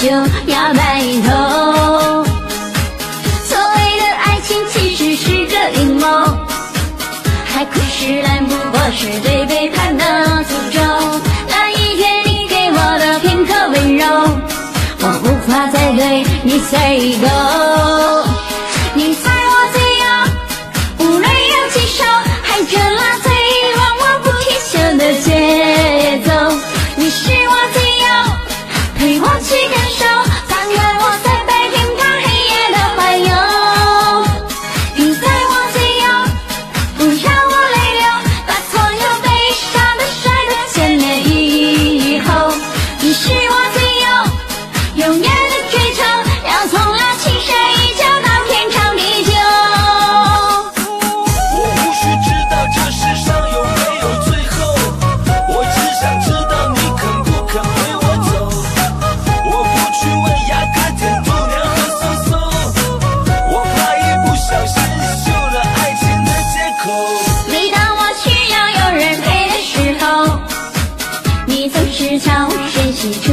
就要白头。所谓的爱情其实是个阴谋，海枯石烂不过是对背叛的诅咒。那一天你给我的片刻温柔，我无法再对你 say go。 你在我最右，无论有几首，还着拉最让我不停歇的节奏。你是我最右，陪我去感受，翻开我在白天怕黑夜的环游。你在我最右，不让我泪流，把所有悲伤的甩在前面以后。你是我最右，永远的追求，让从了情深依旧到天长地久。 我无需知道这世上有没有最后，我只想知道你肯不肯陪我走。我不去问雅卡甜度娘和搜搜，我怕一不小心修了爱情的借口。 每当我需要有人陪的时候，你总是悄无声息。